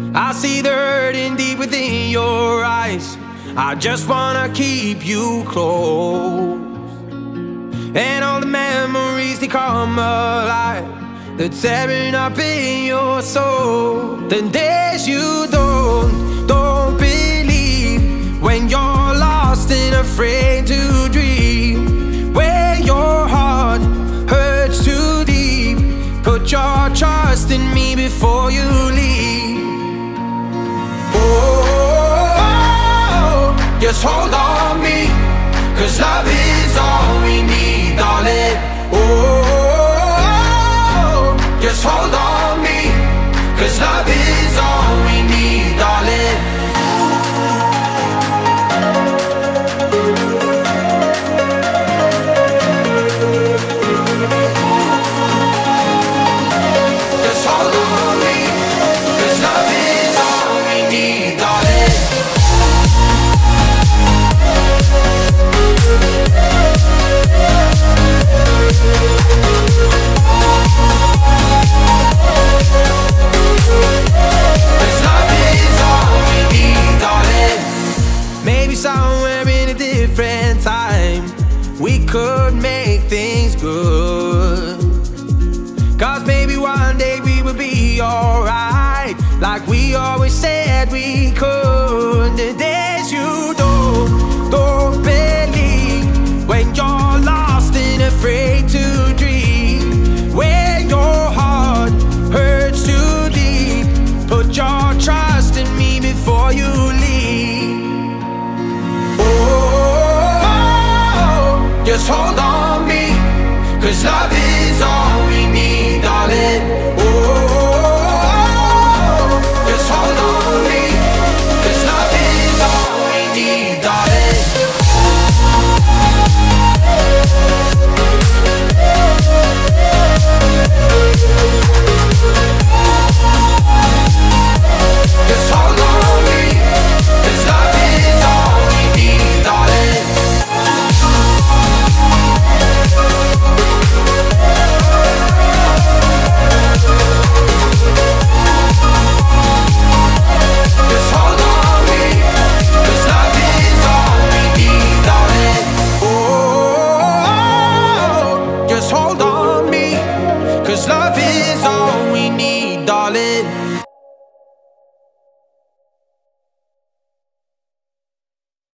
I see the hurting deep within your eyes. I just wanna keep you close, and all the memories, they come alive. They're tearing up in your soul. The days you don't believe, when you're lost and afraid to dream, where your heart hurts too deep. Put your trust in me before you leave. Just hold on me, 'cause love is all we need, darling. Oh, just hold on me, 'cause love is all we need, darling. Just hold on me, 'cause love is all we need, darling. Maybe somewhere in a different time we could make things good, 'cause maybe one day we will be alright, like we always said we could.